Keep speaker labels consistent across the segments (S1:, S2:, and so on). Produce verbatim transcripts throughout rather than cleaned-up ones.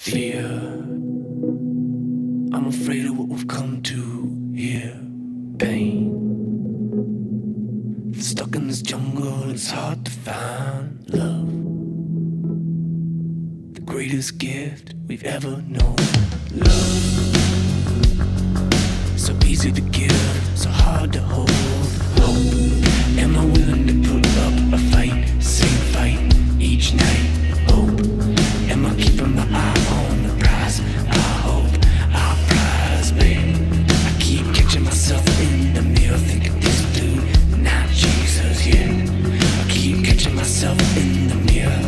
S1: Fear, I'm afraid of what we've come to here. Pain, stuck in this jungle, it's hard to find love. The greatest gift we've ever known. Love, so easy to give, so hard to hold. Hope, am I willing to put up a fight? Same fight each night. Hope, am I keeping my eye on the prize? I hope our prize, babe. I keep catching myself in the mirror, thinking this dude, not Jesus, yeah. I keep catching myself in the mirror.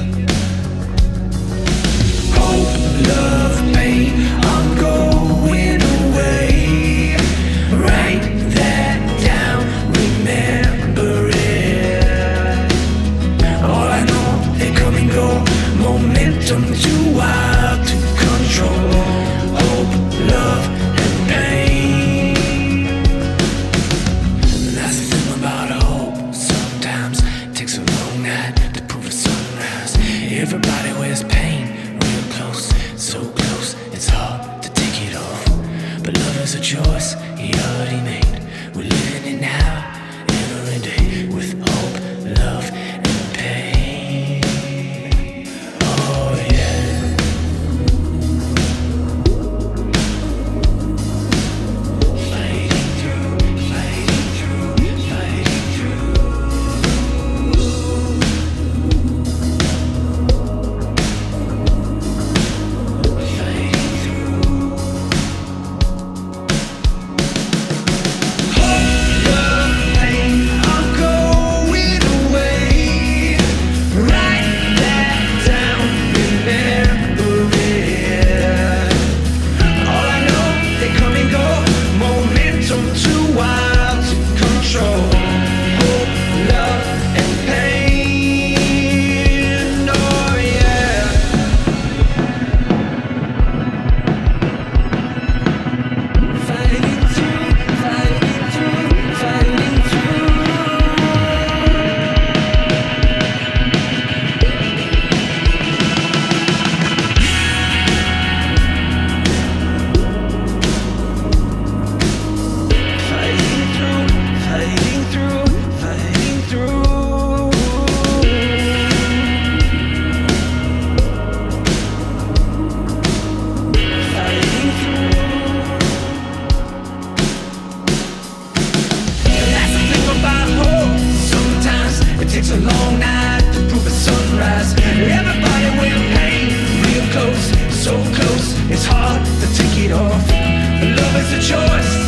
S1: Hope, love, pain, I'm going away. Write that down, remember it. All I know, they come and go. Momentum too wild to control. Hope, love, and pain. That's the thing about hope. Sometimes it takes a long night to prove a sunrise. Everybody wears pain real close, so close it's hard to take it off. But love is a choice he already made. We're living it now, every day, with hope, love, and pain. Oh yeah. Fighting through, fighting through, fighting through. Fighting through. Hope, love, pain, I'm going away. Write that down, remember it. All I know, they come and go. Momentum too wild to control. Hope, love, and pain. Oh yeah. Fighting through, fighting through, fighting through. Fighting through, fighting through, fighting through. Fighting through. That's the thing about hope. Sometimes it takes a long night to prove a sunrise. Everybody with pain, real close, so close, it's hard to take it off. Love is a choice.